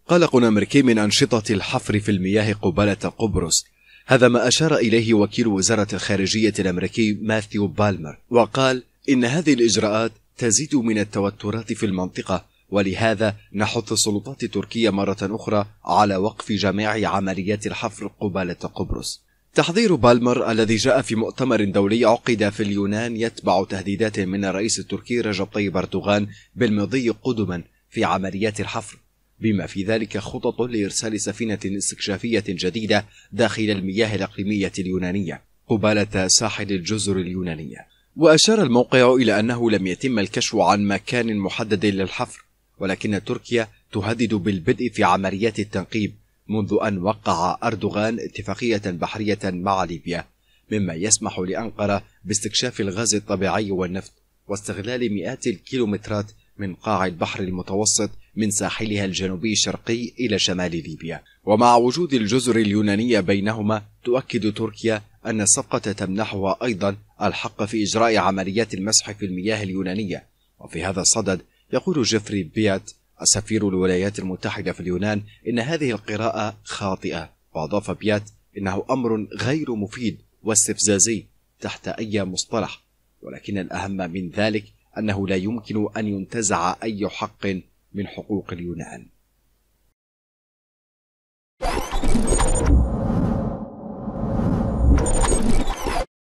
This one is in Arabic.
قلق أمريكي من أنشطة الحفر في المياه قبالة قبرص. هذا ما أشار إليه وكيل وزارة الخارجية الأمريكي ماثيو بالمر، وقال إن هذه الإجراءات تزيد من التوترات في المنطقة، ولهذا نحث السلطات التركية مرة أخرى على وقف جميع عمليات الحفر قبالة قبرص. تحذير بالمر الذي جاء في مؤتمر دولي عقد في اليونان يتبع تهديدات من الرئيس التركي رجب طيب أردوغان بالمضي قدما في عمليات الحفر، بما في ذلك خطط لإرسال سفينة استكشافية جديدة داخل المياه الإقليمية اليونانية قبالة ساحل الجزر اليونانية. وأشار الموقع إلى أنه لم يتم الكشف عن مكان محدد للحفر، ولكن تركيا تهدد بالبدء في عمليات التنقيب منذ أن وقع أردوغان اتفاقية بحرية مع ليبيا، مما يسمح لأنقرة باستكشاف الغاز الطبيعي والنفط واستغلال مئات الكيلومترات من قاع البحر المتوسط من ساحلها الجنوبي الشرقي إلى شمال ليبيا. ومع وجود الجزر اليونانية بينهما، تؤكد تركيا أن الصفقة تمنحها أيضا الحق في إجراء عمليات المسح في المياه اليونانية. وفي هذا الصدد يقول جيفري بيات سفير الولايات المتحدة في اليونان إن هذه القراءة خاطئة، وأضاف بيات إنه أمر غير مفيد واستفزازي تحت أي مصطلح، ولكن الأهم من ذلك أنه لا يمكن أن ينتزع أي حق من حقوق اليونان.